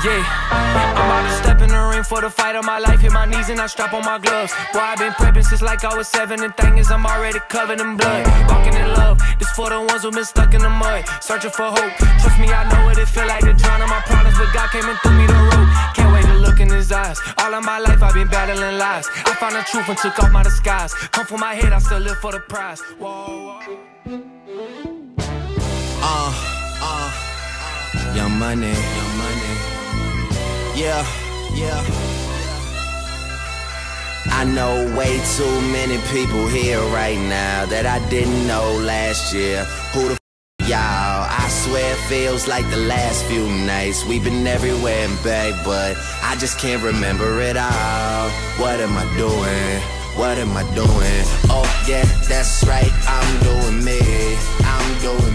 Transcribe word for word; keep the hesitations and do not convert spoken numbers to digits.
Yeah, I'm about to step in the ring for the fight of my life. Hit my knees and I strap on my gloves. Boy, I've been prepping since like I was seven. And thing is, I'm already covered in blood. Walking in love, this for the ones who been stuck in the mud, searching for hope. Trust me, I know what it feel like to drown in my problems, but God came and threw me the rope. Can't wait to look in his eyes. All of my life I've been battling lies. I found the truth and took off my disguise. Come for my head, I still live for the prize. Whoa, whoa. Uh, uh, Young Money, Young Money. Yeah, yeah. I know way too many people here right now that I didn't know last year. Who the f y'all? I swear it feels like the last few nights. We've been everywhere and back, but I just can't remember it all. What am I doing? What am I doing? Oh yeah, that's right, I'm doing me. I'm doing